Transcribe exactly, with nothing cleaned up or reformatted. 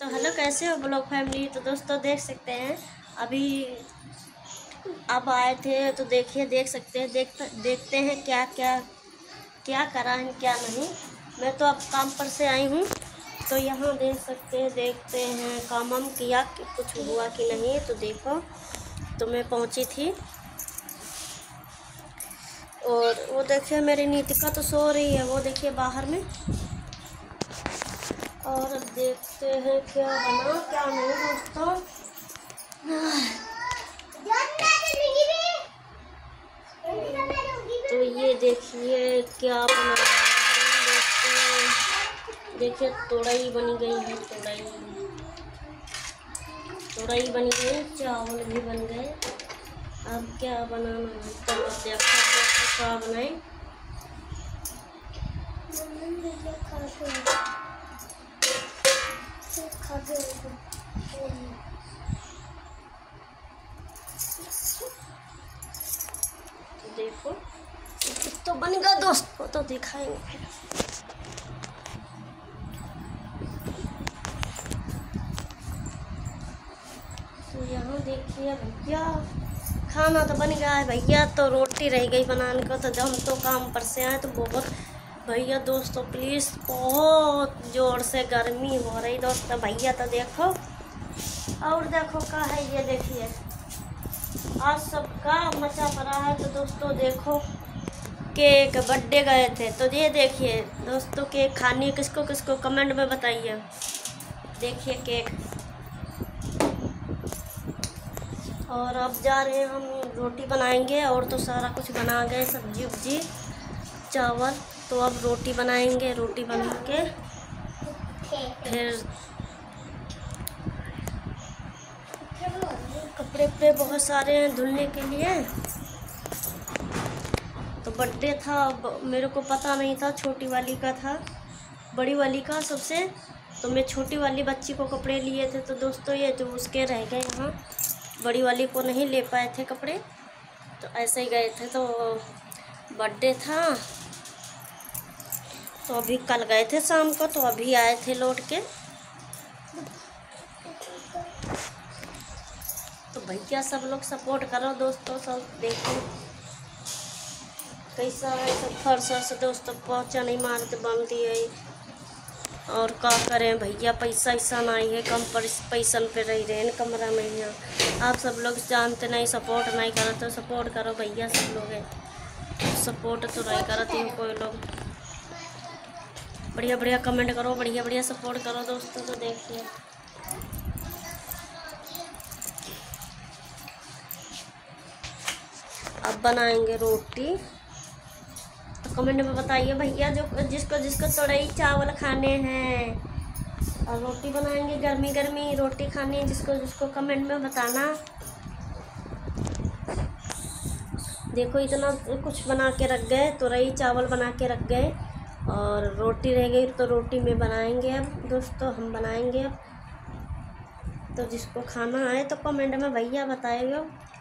तो हेलो, कैसे हो ब्लॉग फैमिली। तो दोस्तों देख सकते हैं अभी अब आए थे, तो देखिए देख सकते हैं देख देखते हैं क्या क्या क्या करा है क्या नहीं। मैं तो अब काम पर से आई हूँ, तो यहाँ देख सकते हैं देखते हैं काम वाम किया कि कुछ हुआ कि नहीं। तो देखो, तो मैं पहुँची थी और वो देखिए मेरी नीतिका तो सो रही है, वो देखिए बाहर में। और देखते हैं क्या बना क्या नहीं दोस्तों। तो ये देखिए क्या बना है दोस्तों। देखिए तोरई बनी गई है, तोरई तोरई बन गई, चावल भी बन गए। अब क्या बनाना है तो देखो दोस्तों क्या बनाए। देखो तो बन गया दोस्तों, तो दिखाएंगे फिर। तो यहाँ देखिए भैया खाना तो बन गया है भैया, तो रोटी रह गई बनाने को। तो जब हम तो काम पर से आए तो बहुत भैया दोस्तों प्लीज़ बहुत ज़ोर से गर्मी हो रही दोस्तों भैया। तो देखो और देखो क्या है, ये देखिए आज सबका मचा पड़ा है। तो दोस्तों देखो केक बर्थडे गए थे, तो ये देखिए दोस्तों केक खानी है किसको किसको कमेंट में बताइए। देखिए केक। और अब जा रहे हैं हम रोटी बनाएंगे, और तो सारा कुछ बना गए सब्जी उब्जी चावल। तो अब रोटी बनाएंगे, रोटी बना के फिर कपड़े पे बहुत सारे हैं धुलने के लिए। तो बर्थडे था, मेरे को पता नहीं था छोटी वाली का था, बड़ी वाली का सबसे। तो मैं छोटी वाली बच्ची को कपड़े लिए थे। तो दोस्तों ये तो उसके रह गए यहाँ, बड़ी वाली को नहीं ले पाए थे कपड़े, तो ऐसे ही गए थे। तो बर्थडे था, तो अभी कल गए थे शाम को, तो अभी आए थे लौट के। तो भैया सब लोग सपोर्ट करो दोस्तों, सब देखो कैसा है सब फर्श से दोस्तों पहुँचा नहीं मारते बन दिए। और क्या करें भैया, पैसा ऐसा नहीं है, कम पैसा पे रह रहे हैं कमरा में यहाँ। आप सब लोग जानते नहीं, सपोर्ट नहीं करो तो सपोर्ट करो भैया सब लोग है, सपोर्ट तो नहीं करते हैं कोई लोग। बढ़िया बढ़िया कमेंट करो, बढ़िया बढ़िया सपोर्ट करो दोस्तों। तो देखिए अब बनाएंगे रोटी, तो कमेंट में बताइए भैया जो जिसको जिसको तोरई चावल खाने हैं, और रोटी बनाएंगे गर्मी गर्मी रोटी खानी है जिसको जिसको कमेंट में बताना। देखो इतना कुछ बना के रख गए, तोरई चावल बना के रख गए, और रोटी रह गई। तो रोटी में बनाएंगे अब दोस्तों, हम बनाएंगे अब। तो जिसको खाना आए तो कमेंट में भैया बताइए।